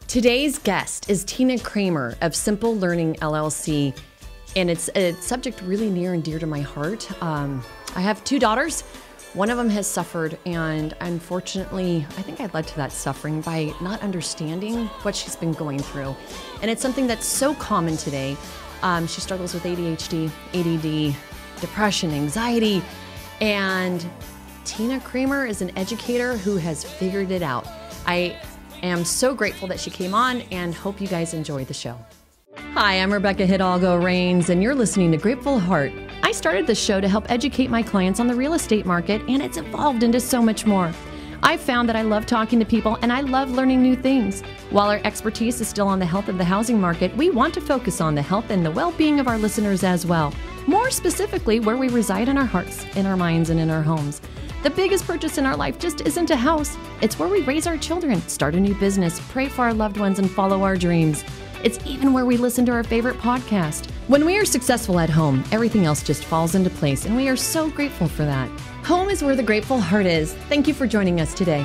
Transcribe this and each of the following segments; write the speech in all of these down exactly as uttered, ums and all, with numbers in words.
Today's guest is Tina Kramer of Simple Learning L L C, and it's a subject really near and dear to my heart. Um, I have two daughters. One of them has suffered, and unfortunately, I think I led to that suffering by not understanding what she's been going through. And it's something that's so common today. Um, she struggles with A D H D, A D D, depression, anxiety, and Tina Kramer is an educator who has figured it out. I am so grateful that she came on and hope you guys enjoy the show. Hi, I'm Rebecca Hidalgo-Rains, and you're listening to Grateful Heart. I started this show to help educate my clients on the real estate market, and it's evolved into so much more. I've found that I love talking to people and I love learning new things. While our expertise is still on the health of the housing market, we want to focus on the health and the well-being of our listeners as well. More specifically, where we reside in our hearts, in our minds, and in our homes. The biggest purchase in our life just isn't a house. It's where we raise our children, start a new business, pray for our loved ones, and follow our dreams. It's even where we listen to our favorite podcast. When we are successful at home, everything else just falls into place, and we are so grateful for that. Home is where the grateful heart is. Thank you for joining us today.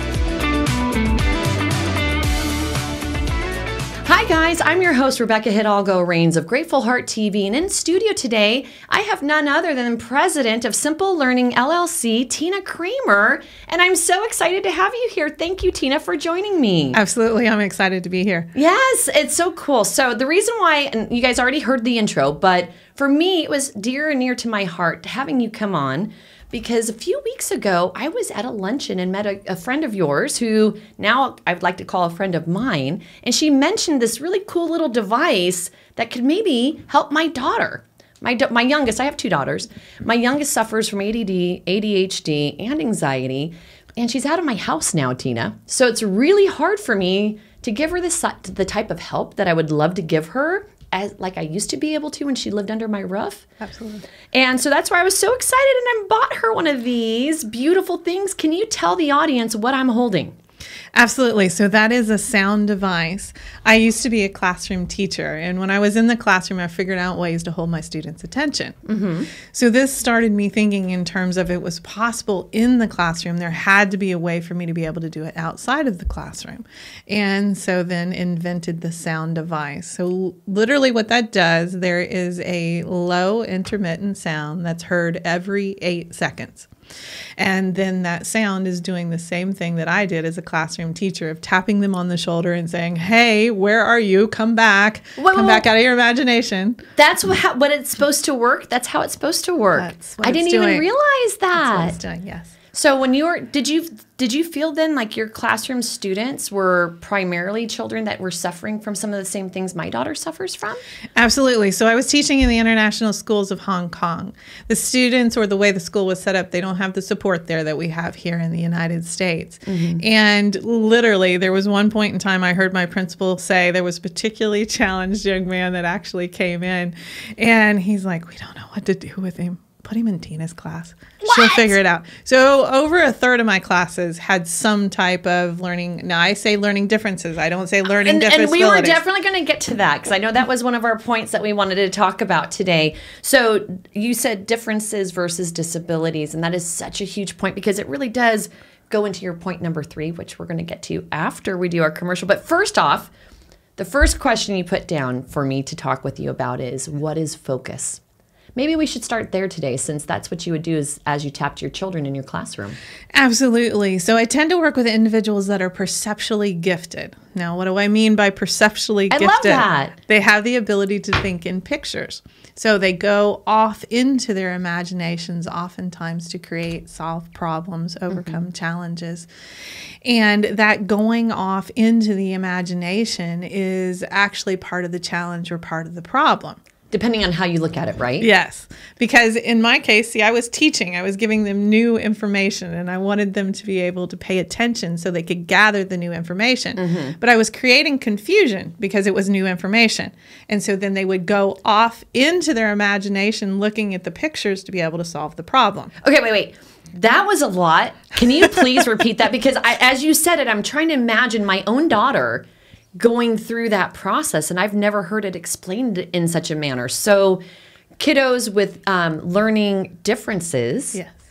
Hi guys, I'm your host, Rebecca Hidalgo-Rains of Grateful Heart T V, and in studio today, I have none other than President of Simple Learning L L C, Tina Kramer, and I'm so excited to have you here. Thank you, Tina, for joining me. Absolutely, I'm excited to be here. Yes, it's so cool. So the reason why, and you guys already heard the intro, but for me, it was dear and near to my heart having you come on, because a few weeks ago, I was at a luncheon and met a, a friend of yours who now I would like to call a friend of mine. And she mentioned this really cool little device that could maybe help my daughter. My, my youngest, I have two daughters. My youngest suffers from A D D, A D H D, and anxiety. And she's out of my house now, Tina. So it's really hard for me to give her this, the type of help that I would love to give her, as like I used to be able to when she lived under my roof. Absolutely. And so that's why I was so excited, and I bought her one of these beautiful things. Can you tell the audience what I'm holding? Absolutely. So that is a sound device. I used to be a classroom teacher, and when I was in the classroom, I figured out ways to hold my students' attention. Mm-hmm. So this started me thinking in terms of it was possible in the classroom. There had to be a way for me to be able to do it outside of the classroom. And so then invented the sound device. So literally what that does, there is a low intermittent sound that's heard every eight seconds. And then that sound is doing the same thing that I did as a classroom teacher, of tapping them on the shoulder and saying, hey, where are you? Come back. Whoa, Come whoa, back out of your imagination. That's what, how, what it's supposed to work? That's how it's supposed to work. That's what I didn't it's even doing. realize that. That's what it's doing, yes. So when you were, did you did you feel then like your classroom students were primarily children that were suffering from some of the same things my daughter suffers from? Absolutely. So I was teaching in the international schools of Hong Kong. The students, or the way the school was set up, they don't have the support there that we have here in the United States. Mm-hmm. And literally, there was one point in time I heard my principal say there was a particularly challenged young man that actually came in, and he's like, we don't know what to do with him. Put him in Tina's class. What? She'll figure it out. So over a third of my classes had some type of learning. Now I say learning differences. I don't say learning and, differences. And we were definitely going to get to that, because I know that was one of our points that we wanted to talk about today. So you said differences versus disabilities, and that is such a huge point, because it really does go into your point number three, which we're going to get to after we do our commercial. But first off, the first question you put down for me to talk with you about is, what is focus? Maybe we should start there today, since that's what you would do is, as you tapped your children in your classroom. Absolutely. So I tend to work with individuals that are perceptually gifted. Now, what do I mean by perceptually I gifted? love that. They have the ability to think in pictures. So they go off into their imaginations oftentimes to create, solve problems, overcome mm-hmm. challenges. And that going off into the imagination is actually part of the challenge or part of the problem. Depending on how you look at it, right? Yes. Because in my case, see, I was teaching. I was giving them new information, and I wanted them to be able to pay attention so they could gather the new information. Mm-hmm. But I was creating confusion because it was new information. And so then they would go off into their imagination looking at the pictures to be able to solve the problem. Okay, wait, wait. That was a lot. Can you please repeat that? Because I, as you said it, I'm trying to imagine my own daughter going through that process, and I've never heard it explained in such a manner. So kiddos with um, learning differences, yes.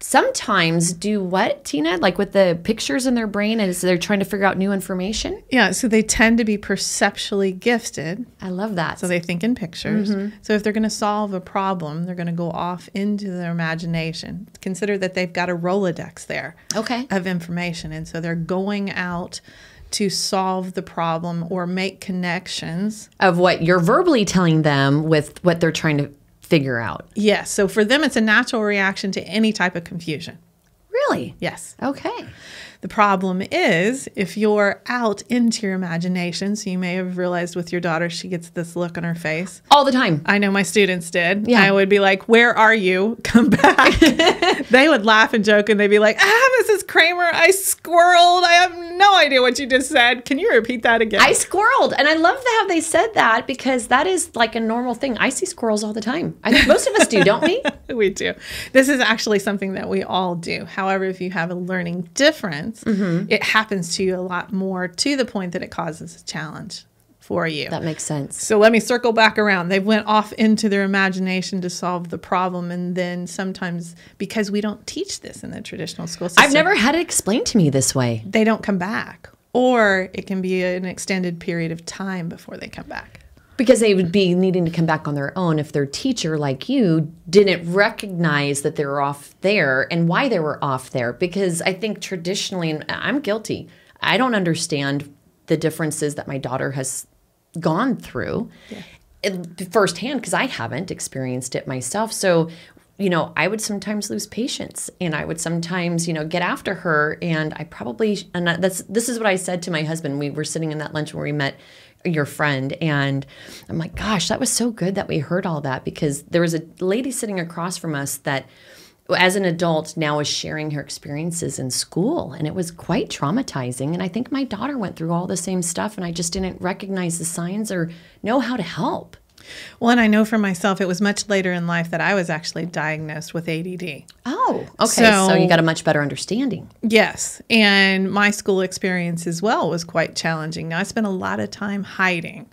sometimes do what, Tina? Like with the pictures in their brain as they're trying to figure out new information? Yeah, so they tend to be perceptually gifted. I love that. So they think in pictures. Mm-hmm. So if they're going to solve a problem, they're going to go off into their imagination. Consider that they've got a Rolodex there okay. of information. And so they're going out to solve the problem or make connections. Of what you're verbally telling them with what they're trying to figure out. Yes. So for them, it's a natural reaction to any type of confusion. Really? Yes. Okay. The problem is if you're out into your imagination, so you may have realized with your daughter, she gets this look on her face. All the time. I know my students did. Yeah. I would be like, where are you? Come back. They would laugh and joke and they'd be like, ah, Missus Kramer, I squirreled. I have no idea what you just said. Can you repeat that again? I squirreled. And I love how they said that because that is like a normal thing. I see squirrels all the time. I think most of us do, don't we? We do. This is actually something that we all do. However, if you have a learning difference, mm-hmm. it happens to you a lot more to the point that it causes a challenge for you. That makes sense. So let me circle back around. They went off into their imagination to solve the problem. And then sometimes, because we don't teach this in the traditional school system, I've never had it explained to me this way. They don't come back. Or it can be an extended period of time before they come back. Because they would be needing to come back on their own if their teacher, like you, didn't recognize that they were off there and why they were off there. Because I think traditionally, and I'm guilty, I don't understand the differences that my daughter has gone through yeah. firsthand because I haven't experienced it myself. So, you know, I would sometimes lose patience and I would sometimes, you know, get after her. And I probably, and that's, this is what I said to my husband. We were sitting in that lunch where we met your friend. And I'm like, gosh, that was so good that we heard all that because there was a lady sitting across from us that as an adult now is sharing her experiences in school. And it was quite traumatizing. And I think my daughter went through all the same stuff and I just didn't recognize the signs or know how to help. Well, and I know for myself, it was much later in life that I was actually diagnosed with A D D. Oh, okay. So, so you got a much better understanding. Yes. And my school experience as well was quite challenging. Now, I spent a lot of time hiding.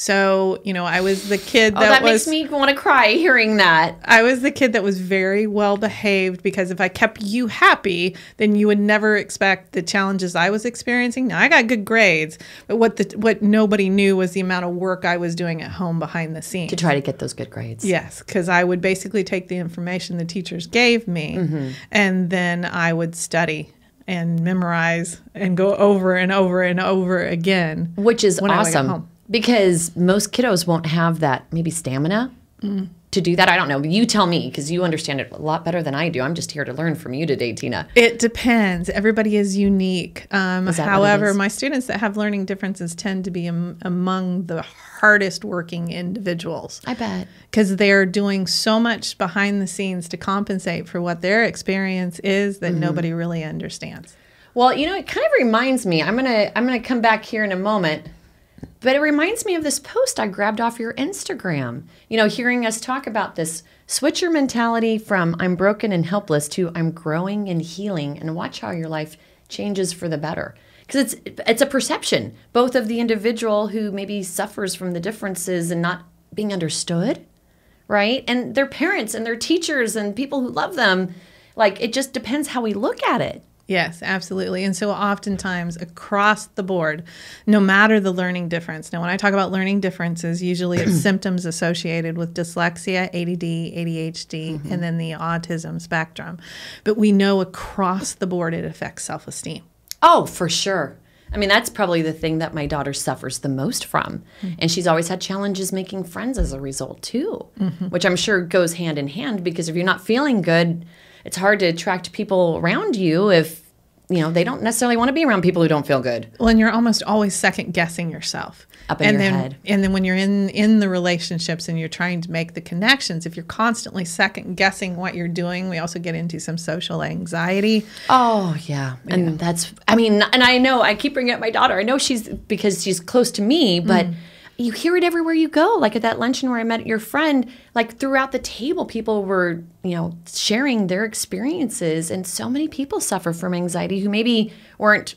So, you know, I was the kid that, oh, that was... makes me want to cry hearing that. I was the kid that was very well behaved because if I kept you happy, then you would never expect the challenges I was experiencing. Now, I got good grades, but what the what nobody knew was the amount of work I was doing at home behind the scenes. To try to get those good grades. Yes, because I would basically take the information the teachers gave me, mm-hmm. and then I would study and memorize and go over and over and over again. Which is when awesome. I would get home. Because most kiddos won't have that maybe stamina mm. to do that. I don't know. You tell me because you understand it a lot better than I do. I'm just here to learn from you today, Tina. It depends. Everybody is unique. Um, is that however, what it is? my students that have learning differences tend to be am- among the hardest working individuals. I bet. Because they're doing so much behind the scenes to compensate for what their experience is that mm-hmm. nobody really understands. Well, you know, it kind of reminds me. I'm gonna I'm gonna come back here in a moment. But it reminds me of this post I grabbed off your Instagram. You know, hearing us talk about this, switch your mentality from I'm broken and helpless to I'm growing and healing and watch how your life changes for the better. Because it's it's a perception, both of the individual who maybe suffers from the differences and not being understood, right? And their parents and their teachers and people who love them. Like, it just depends how we look at it. Yes, absolutely. And so oftentimes across the board, no matter the learning difference. Now, when I talk about learning differences, usually it's symptoms associated with dyslexia, A D D, A D H D, mm-hmm. and then the autism spectrum. But we know across the board it affects self-esteem. Oh, for sure. I mean, that's probably the thing that my daughter suffers the most from. Mm-hmm. And she's always had challenges making friends as a result, too, mm-hmm. which I'm sure goes hand in hand because if you're not feeling good, it's hard to attract people around you if, you know, they don't necessarily want to be around people who don't feel good. Well, and you're almost always second guessing yourself. Up in and your then, head. And then when you're in, in the relationships and you're trying to make the connections, if you're constantly second guessing what you're doing, we also get into some social anxiety. Oh, yeah. And yeah. that's, I mean, and I know, I keep bringing up my daughter. I know she's, because she's close to me, but mm. you hear it everywhere you go. Like at that luncheon where I met your friend, like throughout the table, people were, you know, sharing their experiences. And so many people suffer from anxiety who maybe weren't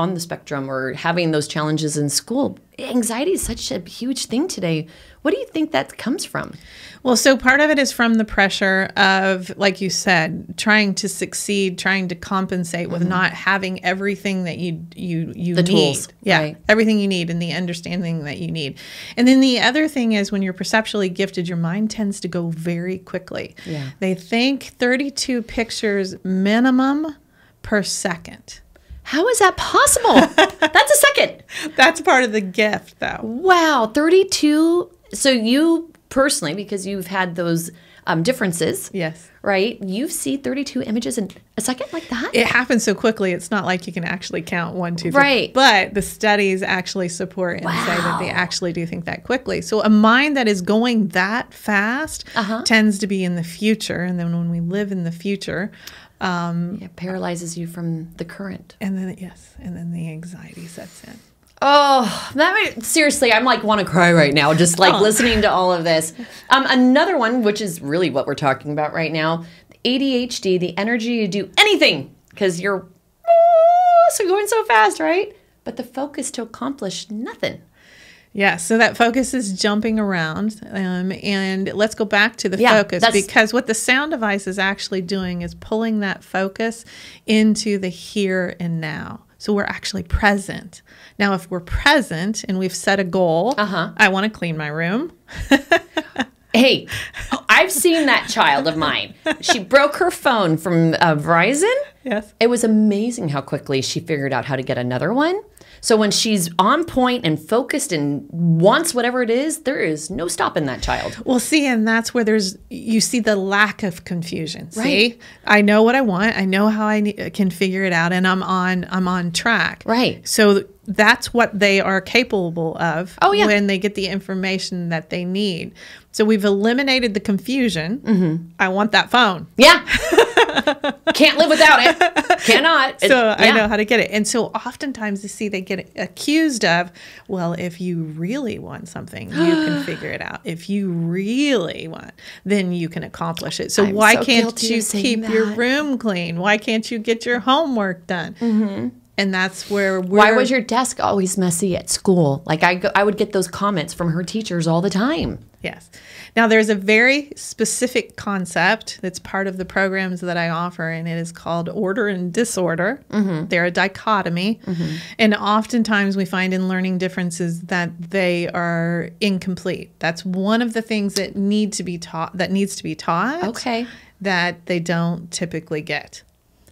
on the spectrum or having those challenges in school. Anxiety is such a huge thing today. What do you think that comes from? Well, so part of it is from the pressure of, like you said, trying to succeed, trying to compensate with mm-hmm. not having everything that you you you the need. Tools, yeah, right. everything you need and the understanding that you need. And then the other thing is when you're perceptually gifted, your mind tends to go very quickly. Yeah. They think thirty-two pictures minimum per second. How is that possible? That's a second. That's part of the gift, though. Wow, thirty-two. So you personally, because you've had those um, differences, yes, right? You see thirty-two images in a second like that? It happens so quickly, it's not like you can actually count one, two, three. Right. But the studies actually support and wow. say that they actually do think that quickly. So a mind that is going that fast uh-huh. tends to be in the future. And then when we live in the future, um, it paralyzes you from the current. And then, yes, and then the anxiety sets in. Oh, that made, seriously, I'm like want to cry right now, just like oh. listening to all of this. Um, another one, which is really what we're talking about right now, A D H D, the energy to do anything, because you're oh, so going so fast, right? But the focus to accomplish nothing. Yeah, so that focus is jumping around. Um, and let's go back to the yeah, focus, because what the sound device is actually doing is pulling that focus into the here and now. So we're actually present. Now, if we're present and we've set a goal, uh-huh. I want to clean my room. Hey, I've seen that child of mine. She broke her phone from uh, Verizon. Yes. It was amazing how quickly she figured out how to get another one. So when she's on point and focused and wants whatever it is, there is no stopping that child. Well, see, and that's where there's, you see the lack of confusion. Right. See, I know what I want. I know how I ne- can figure it out, and I'm on, I'm on track. Right. So that's what they are capable of oh, yeah. when they get the information that they need. So we've eliminated the confusion. Mm-hmm. I want that phone. Yeah. Can't live without it. Cannot. So it, yeah. I know how to get it. And so oftentimes you see they get accused of, well, if you really want something, you can figure it out. If you really want, then you can accomplish it. So I'm why so can't you keep that. your room clean? Why can't you get your homework done? Mm-hmm. And that's where we're... Why was your desk always messy at school? Like I, go, I would get those comments from her teachers all the time. Yes. Now, there's a very specific concept that's part of the programs that I offer, and it is called order and disorder. Mm-hmm. They're a dichotomy. Mm-hmm. And oftentimes we find in learning differences that they are incomplete. That's one of the things that need to be taught, that needs to be taught. Okay. That they don't typically get.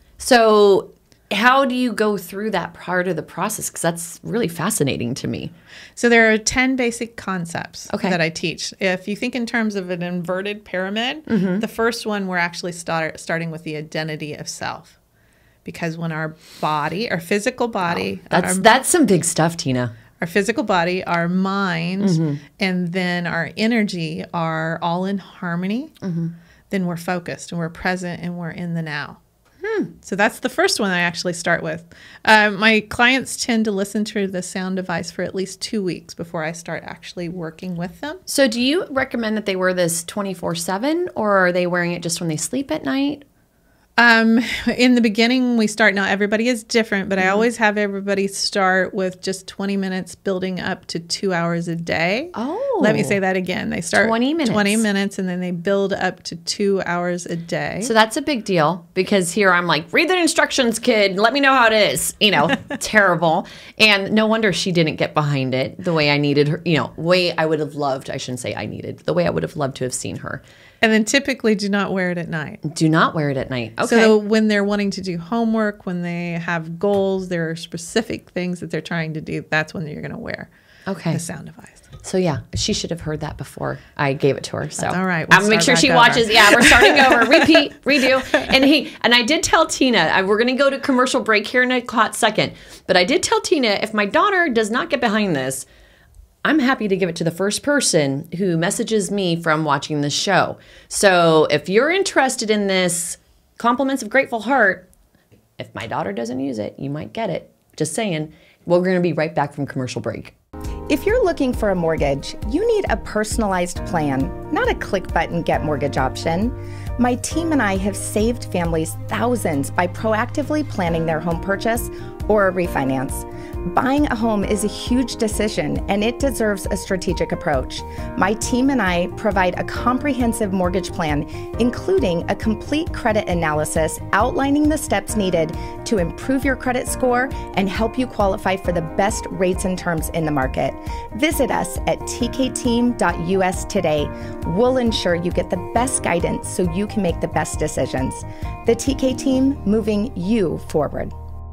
So how do you go through that part of the process? Because that's really fascinating to me. So there are ten basic concepts okay. that I teach. If you think in terms of an inverted pyramid, mm-hmm. the first one we're actually start, starting with the identity of self. Because when our body, our physical body... Oh, that's, our, that's some big stuff, Tina. Our physical body, our mind, mm-hmm. and then our energy are all in harmony. Mm-hmm. Then we're focused and we're present and we're in the now. Hmm. So that's the first one I actually start with. Uh, my clients tend to listen to the sound device for at least two weeks before I start actually working with them. So do you recommend that they wear this twenty-four seven, or are they wearing it just when they sleep at night? Um, in the beginning, we start, now everybody is different, but mm-hmm. I always have everybody start with just twenty minutes building up to two hours a day. Oh. Let me say that again. They start twenty minutes. twenty minutes and then they build up to two hours a day. So that's a big deal, because here I'm like, read the instructions, kid. Let me know how it is. You know, terrible. And no wonder she didn't get behind it the way I needed her, you know, way I would have loved. I shouldn't say I needed, the way I would have loved to have seen her. And then typically do not wear it at night. Do not wear it at night. Okay. So when they're wanting to do homework, when they have goals, there are specific things that they're trying to do, that's when you're going to wear okay. the sound device. So yeah, she should have heard that before I gave it to her. So that's all right. We'll I'm gonna make sure she over. watches. Yeah, we're starting over. Repeat, redo. And he and I did tell Tina, I, we're gonna go to commercial break here in a hot second. But I did tell Tina, if my daughter does not get behind this, I'm happy to give it to the first person who messages me from watching this show. So if you're interested in this, compliments of grateful heart, if my daughter doesn't use it, you might get it. Just saying. We're going to be right back from commercial break. If you're looking for a mortgage, you need a personalized plan, not a click button get mortgage option. My team and I have saved families thousands by proactively planning their home purchase or a refinance. Buying a home is a huge decision, and it deserves a strategic approach. My team and I provide a comprehensive mortgage plan, including a complete credit analysis outlining the steps needed to improve your credit score and help you qualify for the best rates and terms in the market. Visit us at t k team dot u s today. We'll ensure you get the best guidance so you can make the best decisions. The T K Team, moving you forward.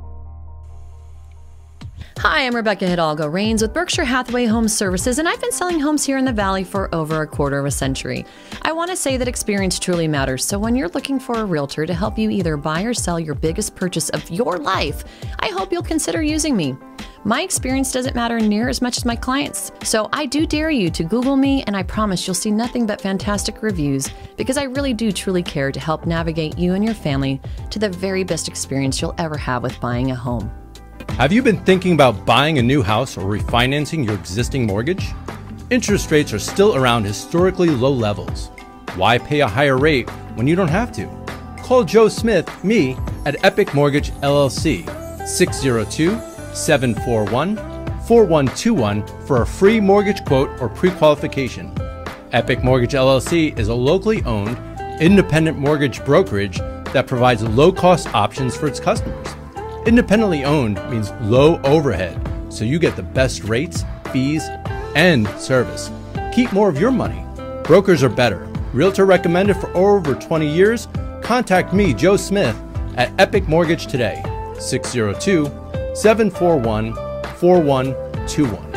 Hi, I'm Rebecca Hidalgo-Rains with Berkshire Hathaway Home Services, and I've been selling homes here in the Valley for over a quarter of a century. I want to say that experience truly matters, so when you're looking for a realtor to help you either buy or sell your biggest purchase of your life, I hope you'll consider using me. My experience doesn't matter near as much as my clients, so I do dare you to Google me, and I promise you'll see nothing but fantastic reviews, because I really do truly care to help navigate you and your family to the very best experience you'll ever have with buying a home. Have you been thinking about buying a new house or refinancing your existing mortgage? Interest rates are still around historically low levels. Why pay a higher rate when you don't have to? Call Joe Smith, me, at Epic Mortgage L L C, six zero two, seven four one, four one two one for a free mortgage quote or pre-qualification. Epic Mortgage L L C is a locally owned, independent mortgage brokerage that provides low-cost options for its customers. Independently owned means low overhead, so you get the best rates, fees, and service. Keep more of your money. Brokers are better. Realtor recommended for over twenty years? Contact me, Joe Smith, at Epic Mortgage today, six zero two, seven four one, four one two one.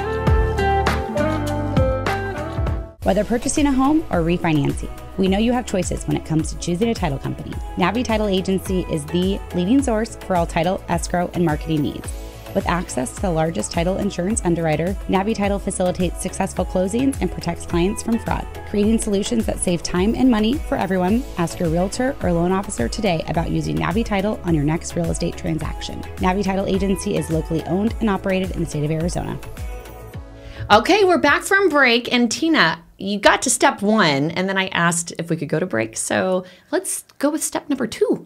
Whether purchasing a home or refinancing, we know you have choices when it comes to choosing a title company. Navi Title Agency is the leading source for all title, escrow, and marketing needs. With access to the largest title insurance underwriter, Navi Title facilitates successful closings and protects clients from fraud. Creating solutions that save time and money for everyone, ask your realtor or loan officer today about using Navi Title on your next real estate transaction. Navi Title Agency is locally owned and operated in the state of Arizona. Okay, we're back from break, and Tina, you got to step one, and then I asked if we could go to break. So let's go with step number two.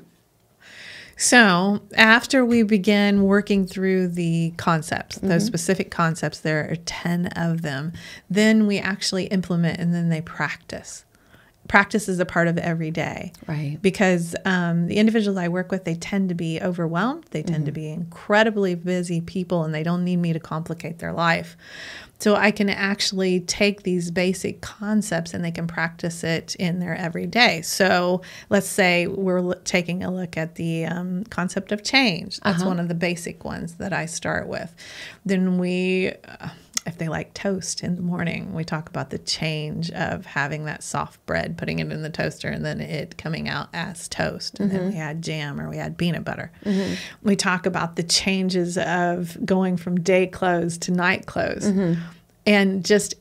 So after we begin working through the concepts, mm-hmm. those specific concepts, there are ten of them, then we actually implement, and then they practice. Practice is a part of every day. Right. Because um, the individuals I work with, they tend to be overwhelmed. They tend mm-hmm. to be incredibly busy people, and they don't need me to complicate their life. So I can actually take these basic concepts and they can practice it in their everyday. So let's say we're l- taking a look at the um, concept of change. That's uh-huh. one of the basic ones that I start with. Then we... Uh, If they like toast in the morning, we talk about the change of having that soft bread, putting it in the toaster, and then it coming out as toast. And mm-hmm. then we add jam or we add peanut butter. Mm-hmm. We talk about the changes of going from day clothes to night clothes. Mm-hmm. And just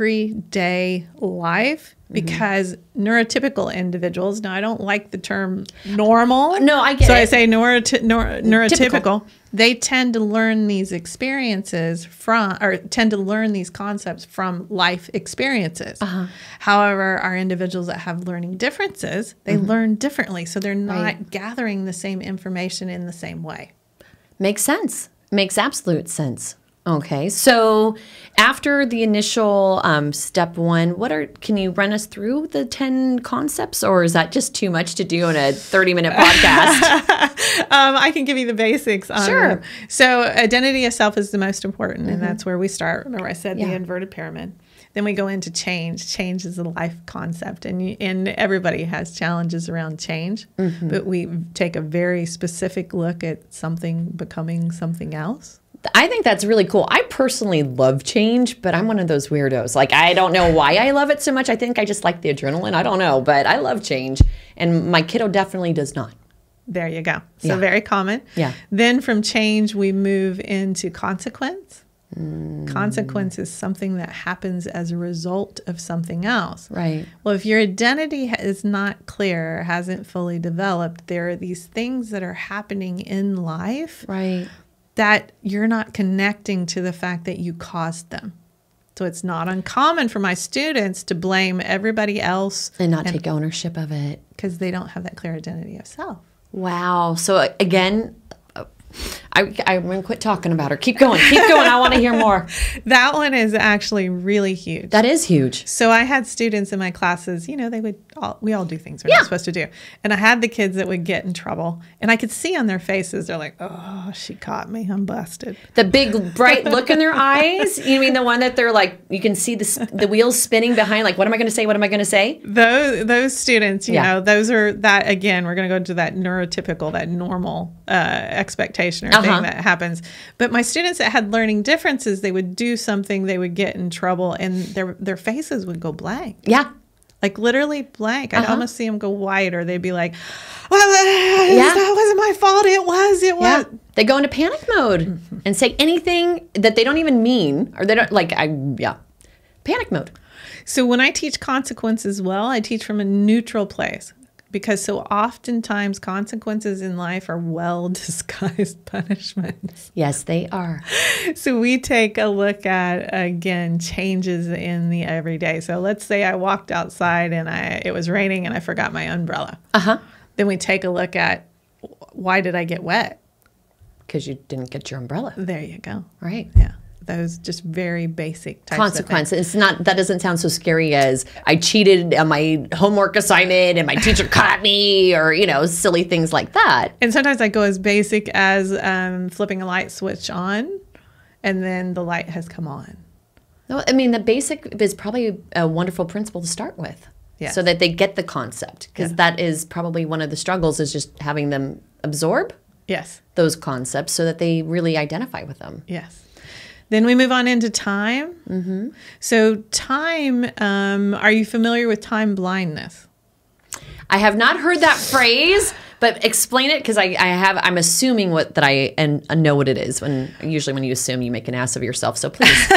everyday life, because mm-hmm. neurotypical individuals, now I don't like the term normal. No, I get so it. So I say neuro- neuro- neurotypical. Typical. They tend to learn these experiences from, or tend to learn these concepts from life experiences. Uh-huh. However, our individuals that have learning differences, they mm-hmm. learn differently. So they're not right. gathering the same information in the same way. Makes sense. Makes absolute sense. Okay, so after the initial um, step one, what are can you run us through the ten concepts, or is that just too much to do in a thirty minute podcast? um, I can give you the basics. On Sure. It. So identity of self is the most important, mm-hmm. and that's where we start. Remember I said yeah. the inverted pyramid. Then we go into change. Change is a life concept, and you, and everybody has challenges around change, mm-hmm. but we take a very specific look at something becoming something else. I think that's really cool. I personally love change, but I'm one of those weirdos. Like, I don't know why I love it so much. I think I just like the adrenaline. I don't know, but I love change. And my kiddo definitely does not. There you go. So yeah. very common. Yeah. Then from change, we move into consequence. Mm. Consequence is something that happens as a result of something else. Right. Well, if your identity is not clear, hasn't fully developed, there are these things that are happening in life. Right. That you're not connecting to the fact that you caused them. So it's not uncommon for my students to blame everybody else And not take ownership of it. because they don't have that clear identity of self. Wow. So uh, again, uh, I, I'm going to quit talking about her. Keep going. Keep going. I want to hear more. That one is actually really huge. That is huge. So I had students in my classes, you know, they would all, we all do things we're Yeah. not supposed to do. And I had the kids that would get in trouble. And I could see on their faces, they're like, oh, she caught me. I'm busted. The big bright look in their eyes. You mean the one that they're like, you can see the, s- the wheels spinning behind, like, what am I going to say? What am I going to say? Those those students, you Yeah. know, those are that, again, we're going to go into that neurotypical, that normal uh, expectation or Uh-huh. thing that happens. But my students that had learning differences, they would do something, they would get in trouble, and their their faces would go blank. Yeah. Like literally blank. I'd Uh-huh. almost see them go white, or they'd be like, well, uh, Yeah. that wasn't my fault. It was, it Yeah. was. They go into panic mode and say anything that they don't even mean, or they don't like, I, yeah, panic mode. So when I teach consequence as well, I teach from a neutral place, because so oftentimes consequences in life are well disguised punishments. Yes, they are. So we take a look at, again, changes in the everyday. So let's say I walked outside and I it was raining and I forgot my umbrella. Uh-huh. Then we take a look at, why did I get wet? Because you didn't get your umbrella. There you go. Right. Yeah. Those just very basic types Consequence. of things. It's not, that doesn't sound so scary as I cheated on my homework assignment and my teacher caught me, or, you know, silly things like that. And sometimes I go as basic as um, flipping a light switch on, and then the light has come on. No, I mean, the basic is probably a wonderful principle to start with. Yes. So that they get the concept, because Yeah. that is probably one of the struggles, is just having them absorb Yes. those concepts so that they really identify with them. Yes. Then we move on into time. Mm-hmm. So time, um, are you familiar with time blindness? I have not heard that phrase, but explain it, because I, I have. I'm assuming what that I and know what it is. When usually when you assume, you make an ass of yourself. So please.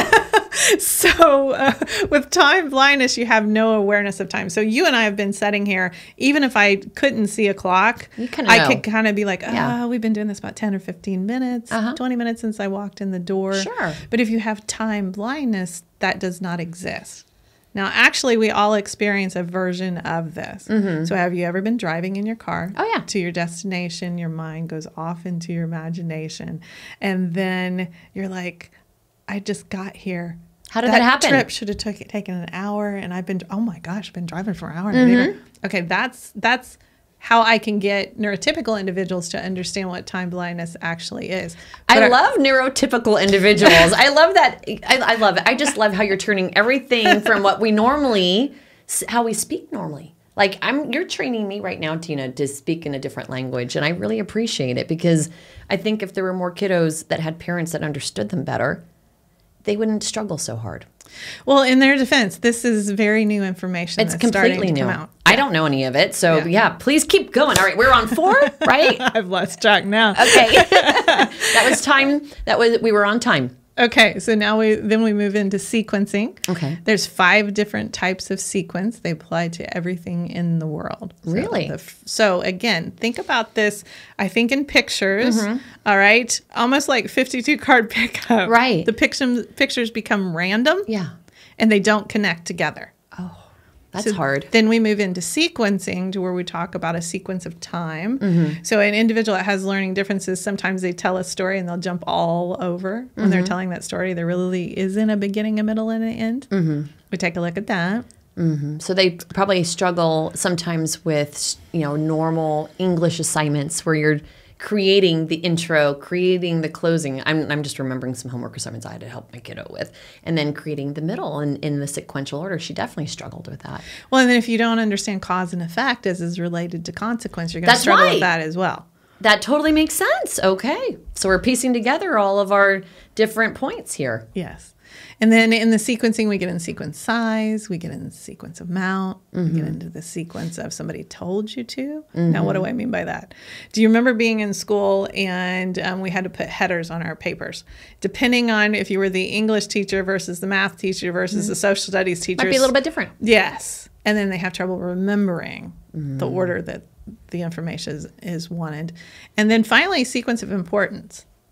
So uh, with time blindness, you have no awareness of time. So you and I have been sitting here, even if I couldn't see a clock, You kinda I know. could kind of be like, oh, Yeah. we've been doing this about ten or fifteen minutes, Uh-huh. twenty minutes since I walked in the door. Sure. But if you have time blindness, that does not exist. Now, actually, we all experience a version of this. So have you ever been driving in your car Mm-hmm. Oh, yeah. to your destination? Your mind goes off into your imagination. And then you're like, I just got here. How did that happen? Trip should have took taken an hour, and I've been, oh my gosh, I've been driving for an hour. Mm-hmm. Okay, that's that's how I can get neurotypical individuals to understand what time blindness actually is. But I our- love neurotypical individuals. I love that. I, I love it. I just love how you're turning everything from what we normally, how we speak normally. Like I'm, you're training me right now, Tina, to speak in a different language, and I really appreciate it, because I think if there were more kiddos that had parents that understood them better, they wouldn't struggle so hard. Well, in their defense, this is very new information. It's that's starting completely to new. come out. I don't know any of it, so Yeah. yeah. Please keep going. All right, we're on four, right? I've lost track now. Okay, that was time. That was we were on time. Okay, so now we then we move into sequencing. Okay. There's five different types of sequence. They apply to everything in the world. So Really? the f- So again, think about this. I think in pictures. Mm-hmm. All right, almost like fifty-two card pickup. Right. The pictures pictures become random. Yeah. And they don't connect together. That's So hard. Then we move into sequencing, to where we talk about a sequence of time. Mm-hmm. So an individual that has learning differences, sometimes they tell a story and they'll jump all over when Mm-hmm. they're telling that story. There really isn't a beginning, a middle, and an end. Mm-hmm. We take a look at that. So they probably struggle sometimes with, you know, normal English assignments where you're creating the intro, creating the closing. I'm, I'm just remembering some homework assignments I had to help my kiddo with, and then creating the middle in, in the sequential order. She definitely struggled with that. Well, and then if you don't understand cause and effect as is related to consequence, you're going to That's struggle right. with that as well. That totally makes sense. Okay. So we're piecing together all of our different points here. Yes. And then in the sequencing, we get in sequence size, we get in the sequence amount, we get into the sequence of somebody told you to. Now, what do I mean by that? Do you remember being in school and um, we had to put headers on our papers? Depending on if you were the English teacher versus the math teacher versus the social studies teacher. Might be a little bit different. Yes. And then they have trouble remembering the order that the information is, is wanted. And then finally, sequence of importance.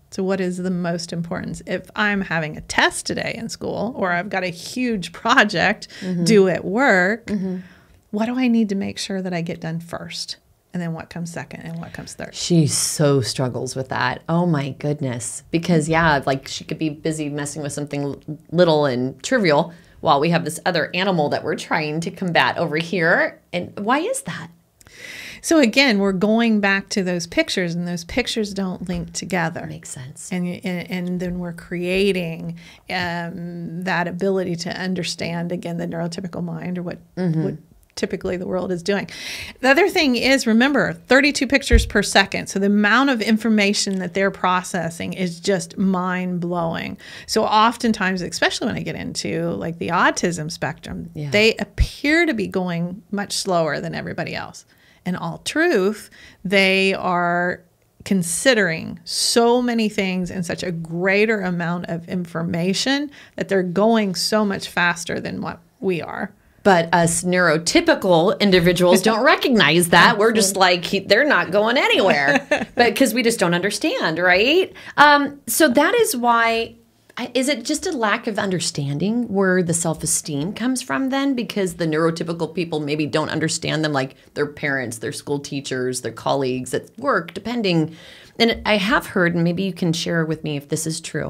So what is the most important? If I'm having a test today in school, or I've got a huge project mm-hmm. due at work, mm-hmm. what do I need to make sure that I get done first? And then what comes second and what comes third? She so struggles with that. Oh my goodness. Because yeah, like she could be busy messing with something little and trivial while we have this other animal that we're trying to combat over here. And why is that? So again, we're going back to those pictures, and those pictures don't link together. Makes sense. And and, and then we're creating um, that ability to understand, again, the neurotypical mind, or what, mm-hmm. what typically the world is doing. The other thing is, remember, thirty-two pictures per second. So the amount of information that they're processing is just mind-blowing. So oftentimes, especially when I get into like the autism spectrum, yeah. they appear to be going much slower than everybody else. In all truth, they are considering so many things and such a greater amount of information that they're going so much faster than what we are. But us neurotypical individuals don't recognize that. We're just like, they're not going anywhere, but because we just don't understand, right? Um, so that is why, is it just a lack of understanding where the self-esteem comes from then? Because the neurotypical people maybe don't understand them, like their parents, their school teachers, their colleagues at work, depending. And I have heard, and maybe you can share with me if this is true,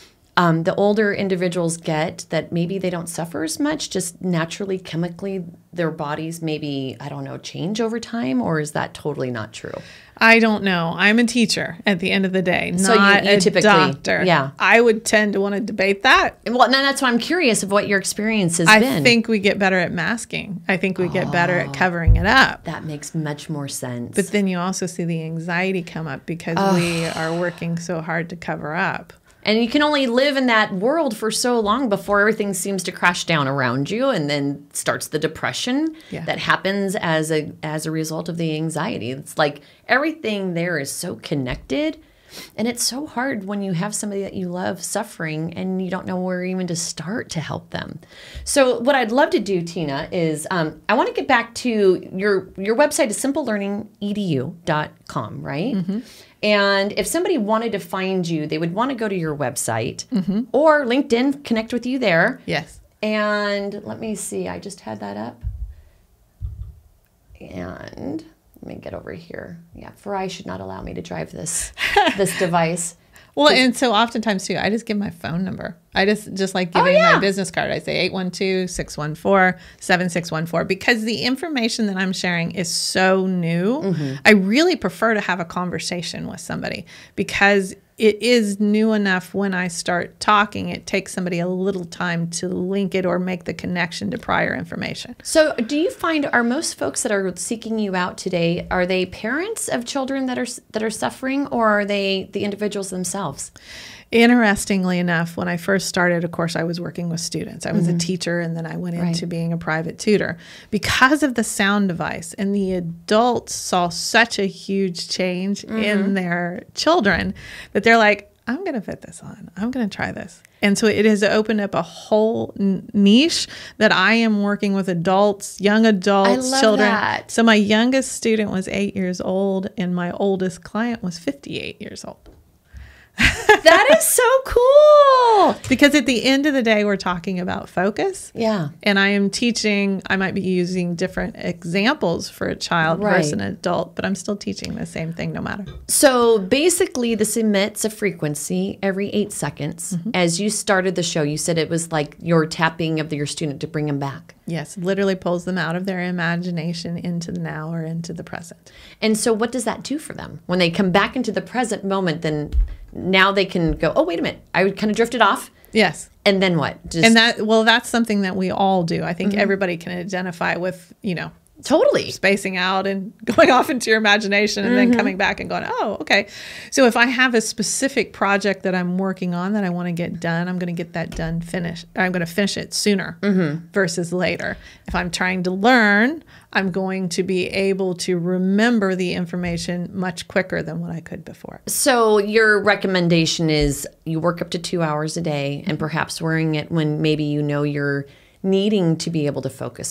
Um, the older individuals get that maybe they don't suffer as much, just naturally, chemically, their bodies maybe, I don't know, change over time, or is that totally not true? I don't know. I'm a teacher at the end of the day, so not you, you a typically, doctor. Yeah. I would tend to want to debate that. Well, no, that's why I'm curious of what your experience has I been. I think we get better at masking. I think we oh, get better at covering it up. That makes much more sense. But then you also see the anxiety come up because oh. we are working so hard to cover up. And you can only live in that world for so long before everything seems to crash down around you, and then starts the depression yeah. that happens as a as a result of the anxiety. It's like everything there is so connected, and it's so hard when you have somebody that you love suffering and you don't know where even to start to help them. So what I'd love to do, Tina, is um, I want to get back to your your website is simple learning e d u dot com, right? Mm-hmm. And if somebody wanted to find you, they would want to go to your website mm-hmm. or LinkedIn, connect with you there. Yes. And let me see, I just had that up. And let me get over here. Yeah, Farai should not allow me to drive this this device. Well, and so oftentimes too, I just give my phone number. I just just like giving oh, yeah. my business card. I say eight one two, six one four, seven six one four because the information that I'm sharing is so new. Mm-hmm. I really prefer to have a conversation with somebody because it is new enough when I start talking. It takes somebody a little time to link it or make the connection to prior information. So do you find, are most folks that are seeking you out today, are they parents of children that are that are suffering, or are they the individuals themselves? Interestingly enough, when I first started, of course, I was working with students. I was mm-hmm. a teacher, and then I went right. into being a private tutor. Because of the sound device, and the adults saw such a huge change mm-hmm. in their children that they're like, I'm going to fit this on. I'm going to try this. And so it has opened up a whole n- niche that I am working with adults, young adults, I love children. That. So my youngest student was eight years old, and my oldest client was fifty-eight years old. That is so cool. Because at the end of the day, we're talking about focus. Yeah. And I am teaching, I might be using different examples for a child right. versus an adult, but I'm still teaching the same thing no matter. So basically, this emits a frequency every eight seconds. Mm-hmm. As you started the show, you said it was like your tapping of your student to bring them back. Yes, literally pulls them out of their imagination into the now or into the present. And so what does that do for them? When they come back into the present moment, then now they can go, oh, wait a minute, I kind of drifted off. Yes. And then what? Just and that, well, that's something that we all do. I think mm-hmm. everybody can identify with, you know, totally spacing out and going off into your imagination and mm-hmm. then coming back and going, oh, okay. So if I have a specific project that I'm working on that I want to get done, I'm going to get that done finished. I'm going to finish it sooner mm-hmm. versus later. If I'm trying to learn, I'm going to be able to remember the information much quicker than what I could before. So your recommendation is you work up to two hours a day and perhaps wearing it when maybe you know you're needing to be able to focus better.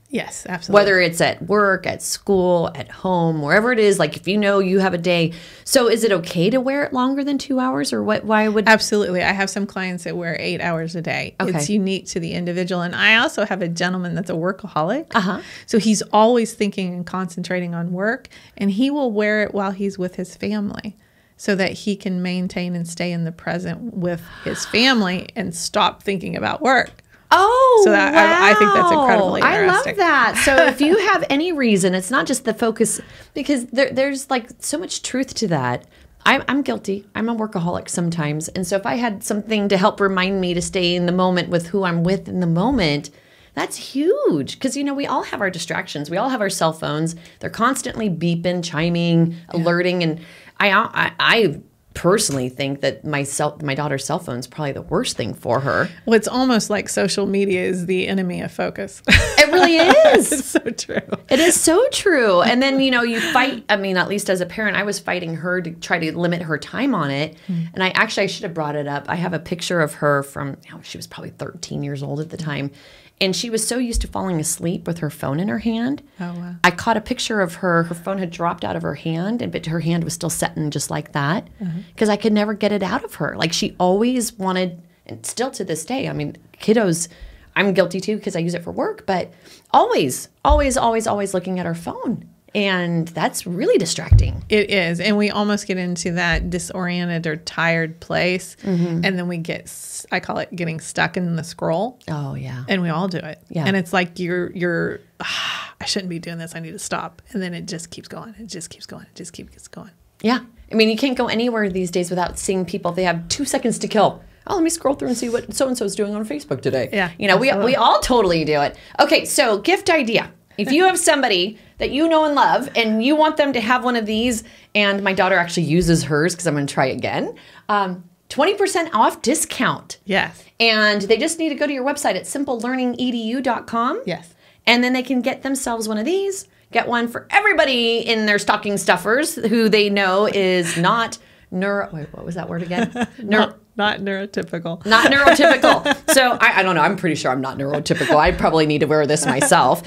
Yes, absolutely. Whether it's at work, at school, at home, wherever it is, like if you know you have a day. So is it okay to wear it longer than two hours or what? Why would? Absolutely. I have some clients that wear eight hours a day. Okay. It's unique to the individual. And I also have a gentleman that's a workaholic. Uh-huh. So he's always thinking and concentrating on work, and he will wear it while he's with his family so that he can maintain and stay in the present with his family and stop thinking about work. Oh, so that, wow. I, I think that's incredibly interesting. I love that. So if you have any reason, it's not just the focus, because there, there's like so much truth to that. I'm, I'm guilty. I'm a workaholic sometimes. And so if I had something to help remind me to stay in the moment with who I'm with in the moment, that's huge. Because, you know, we all have our distractions. We all have our cell phones. They're constantly beeping, chiming, yeah. alerting. And I, I, I personally think that my cell, my daughter's cell phone is probably the worst thing for her. Well, it's almost like social media is the enemy of focus. It really is. It's so true. It is so true. And then, you know, you fight. I mean, at least as a parent, I was fighting her to try to limit her time on it. Mm. And I actually, I should have brought it up. I have a picture of her from, you know, she was probably thirteen years old at the time. And she was so used to falling asleep with her phone in her hand. Oh, wow. I caught a picture of her. Her phone had dropped out of her hand, and but her hand was still setting just like that because uh-huh. I could never get it out of her. Like she always wanted, and still to this day, I mean, kiddos, I'm guilty too because I use it for work, but always, always, always, always looking at her phone. And that's really distracting. It is. And we almost get into that disoriented or tired place. Mm-hmm. And then we get, I call it getting stuck in the scroll. Oh, yeah. And we all do it. Yeah. And it's like you're, you're, ah, I shouldn't be doing this. I need to stop. And then it just keeps going. It just keeps going. It just keeps going. Yeah. I mean, you can't go anywhere these days without seeing people. They have two seconds to kill. Oh, let me scroll through and see what so-and-so is doing on Facebook today. Yeah. You know, we, we all totally do it. Okay. So gift idea. If you have somebody that you know and love and you want them to have one of these, and my daughter actually uses hers because I'm going to try again, um, twenty percent off discount. Yes. And they just need to go to your website at simple learning e d u dot com. Yes. And then they can get themselves one of these, get one for everybody in their stocking stuffers who they know is not neuro... Wait, what was that word again? Neuro... Not neurotypical. Not neurotypical. So I, I don't know. I'm pretty sure I'm not neurotypical. I probably need to wear this myself.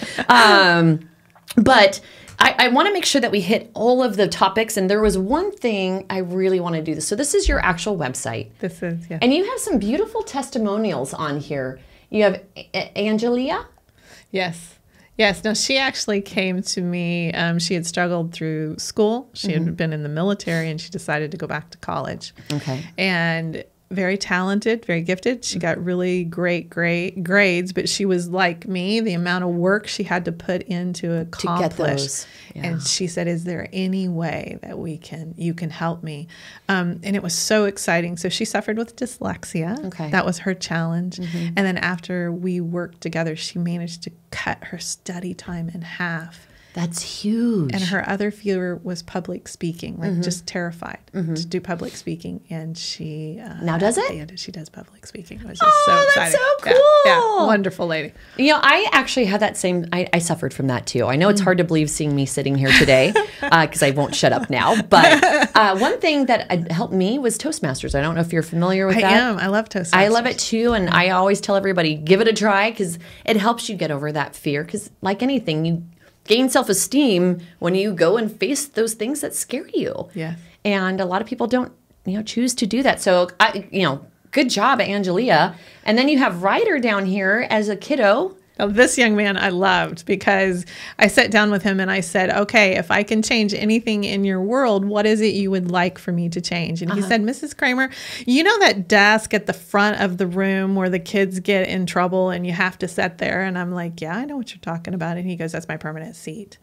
Um, but I, I want to make sure that we hit all of the topics. And there was one thing I really want to do this. So this is your actual website. This is, yeah. And you have some beautiful testimonials on here. You have a- Angelia? Yes. Yes. No, she actually came to me. Um, she had struggled through school. She mm-hmm. had been in the military and she decided to go back to college. Okay. And very talented, very gifted. She got really great, great grades, but she was like me, the amount of work she had to put into accomplish. To get those. Yeah. And she said, is there any way that we can, you can help me? Um, and it was so exciting. So she suffered with dyslexia. Okay. That was her challenge. Mm-hmm. And then after we worked together, she managed to cut her study time in half. That's huge. And her other fear was public speaking, like mm-hmm. just terrified mm-hmm. to do public speaking. And she... Uh, now does it? Yeah, she does public speaking, which is oh, so exciting. That's so cool. Yeah, yeah, wonderful lady. You know, I actually had that same... I, I suffered from that too. I know it's hard to believe seeing me sitting here today because uh, I won't shut up now. But uh, one thing that helped me was Toastmasters. I don't know if you're familiar with I that. I am. I love Toastmasters. I love it too. And I always tell everybody, give it a try because it helps you get over that fear. Because like anything, you... gain self-esteem when you go and face those things that scare you. Yeah. And a lot of people don't, you know, choose to do that. So, I, you know, good job, Angelia. And then you have Ryder down here as a kiddo. Now, this young man I loved because I sat down with him and I said, okay, if I can change anything in your world, what is it you would like for me to change? And uh-huh. he said, Missus Kramer, you know that desk at the front of the room where the kids get in trouble and you have to sit there? And I'm like, yeah, I know what you're talking about. And he goes, that's my permanent seat.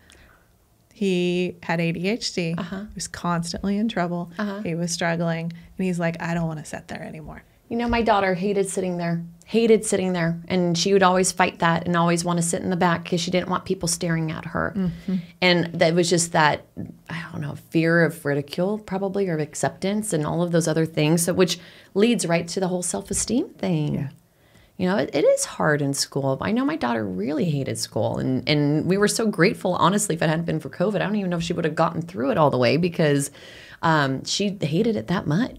He had A D H D. Uh-huh. He was constantly in trouble. Uh-huh. He was struggling. And he's like, I don't want to sit there anymore. You know, my daughter hated sitting there, hated sitting there. And she would always fight that and always want to sit in the back because she didn't want people staring at her. Mm-hmm. And that was just that, I don't know, fear of ridicule probably or of acceptance and all of those other things, so, which leads right to the whole self-esteem thing. Yeah. You know, it, it is hard in school. I know my daughter really hated school. And, and we were so grateful, honestly, if it hadn't been for COVID. I don't even know if she would have gotten through it all the way because um, she hated it that much.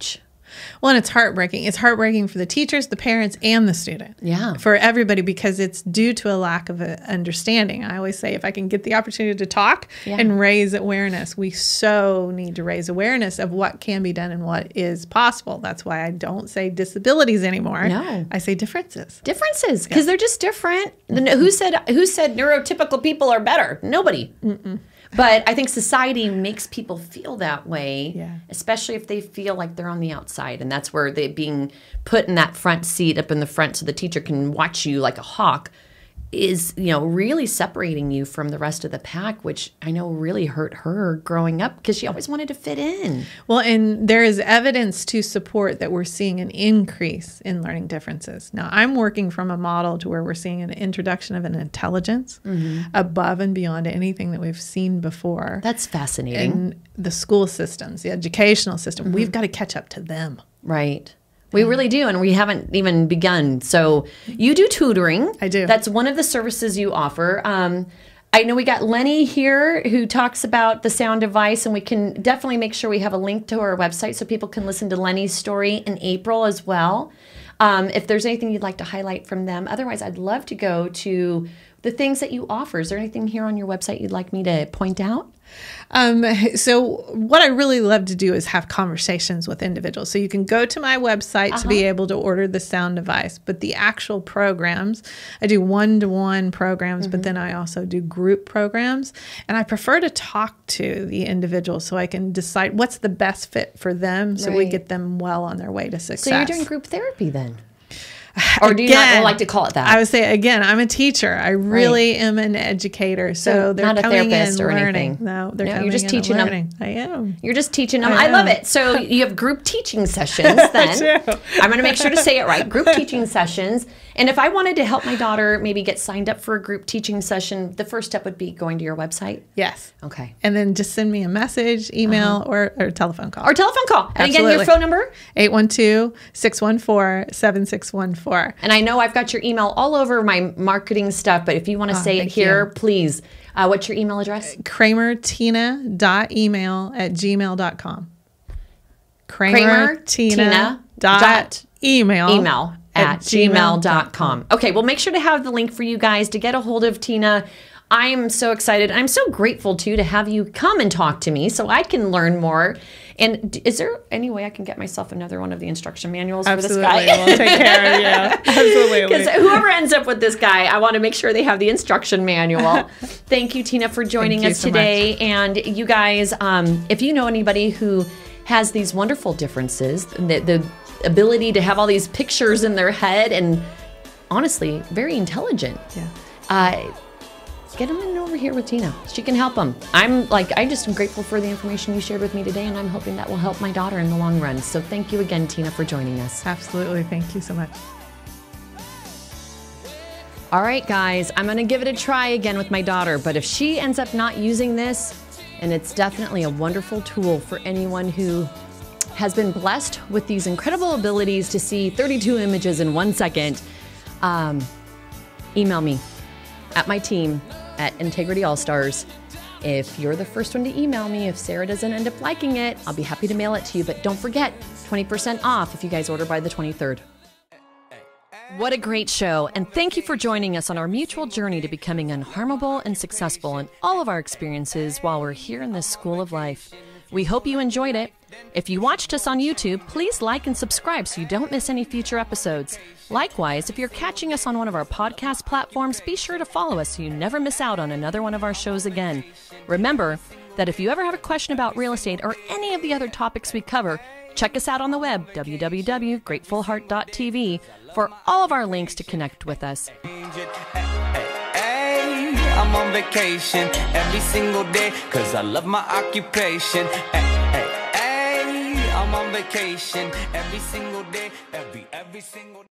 Well, and it's heartbreaking. It's heartbreaking for the teachers, the parents, and the student. Yeah. For everybody, because it's due to a lack of a understanding. I always say if I can get the opportunity to talk Yeah. and raise awareness, we so need to raise awareness of what can be done and what is possible. That's why I don't say disabilities anymore. No. I say differences. Differences, because they're just different. Who said who said neurotypical people are better? Nobody. Mm-mm. But I think society makes people feel that way, Yeah. especially if they feel like they're on the outside. And that's where they being put in that front seat up in the front so the teacher can watch you like a hawk is, you know, really separating you from the rest of the pack, which I know really hurt her growing up because she always wanted to fit in. Well, and there is evidence to support that we're seeing an increase in learning differences. Now, I'm working from a model to where we're seeing an introduction of an intelligence mm-hmm. above and beyond anything that we've seen before. That's fascinating. And the school systems, the educational system, mm-hmm. we've got to catch up to them. Right. We really do, and we haven't even begun. So you do tutoring. I do. That's one of the services you offer. Um, I know we got Lenny here who talks about the sound device, and we can definitely make sure we have a link to our website so people can listen to Lenny's story in April as well. Um, if there's anything you'd like to highlight from them. Otherwise, I'd love to go to the things that you offer. Is there anything here on your website you'd like me to point out? Um, so what I really love to do is have conversations with individuals. So you can go to my website uh-huh. to be able to order the sound device, but the actual programs, I do one-to-one programs, mm-hmm. but then I also do group programs. And I prefer to talk to the individual so I can decide what's the best fit for them so right. we get them well on their way to success. So you're doing group therapy then? Or do you again, not like to call it that? I would say, again, I'm a teacher. I really right. am an educator. So, so they're not a coming therapist in or learning. anything. No, they're no, coming you're just in teaching and them. learning. I am. You're just teaching them. I, I love it. So you have group teaching sessions then. I'm going to make sure to say it right. Group teaching sessions. And if I wanted to help my daughter maybe get signed up for a group teaching session, the first step would be going to your website? Yes. Okay. And then just send me a message, email, uh-huh. or, or telephone call. Or telephone call. And Absolutely. again, your phone number? eight one two, six one four, seven six one four. And I know I've got your email all over my marketing stuff, but if you want to oh, say it here, you. please. Uh, what's your email address? Kramer Tina dot email at gmail dot com. Kramer Tina dot email email at gmail dot com. Okay, well, make sure to have the link for you guys to get a hold of Tina. I am so excited. I'm so grateful, too, to have you come and talk to me so I can learn more. And is there any way I can get myself another one of the instruction manuals Absolutely. for this guy? We'll take care of you. Absolutely. Because whoever ends up with this guy, I want to make sure they have the instruction manual. Thank you, Tina, for joining Thank us you so today. much. And you guys, um, if you know anybody who has these wonderful differences, the, the ability to have all these pictures in their head and honestly, very intelligent. Yeah. Uh, get them in over here with Tina. She can help them. I'm like, I just am grateful for the information you shared with me today, and I'm hoping that will help my daughter in the long run. So thank you again, Tina, for joining us. Absolutely. Thank you so much. All right, guys, I'm going to give it a try again with my daughter, but if she ends up not using this, and it's definitely a wonderful tool for anyone who has been blessed with these incredible abilities to see thirty-two images in one second, um, email me at my team at Integrity All Stars. If you're the first one to email me, if Sarah doesn't end up liking it, I'll be happy to mail it to you. But don't forget, twenty percent off if you guys order by the twenty-third. What a great show, and thank you for joining us on our mutual journey to becoming unharmable and successful in all of our experiences while we're here in this school of life. We hope you enjoyed it. If you watched us on YouTube, please like and subscribe so you don't miss any future episodes. Likewise, if you're catching us on one of our podcast platforms, be sure to follow us so you never miss out on another one of our shows again. Remember that if you ever have a question about real estate or any of the other topics we cover, check us out on the web, w w w dot grateful heart dot t v, for all of our links to connect with us. I'm on vacation every single day because I love my occupation. I'm on vacation every single day, every, every single day.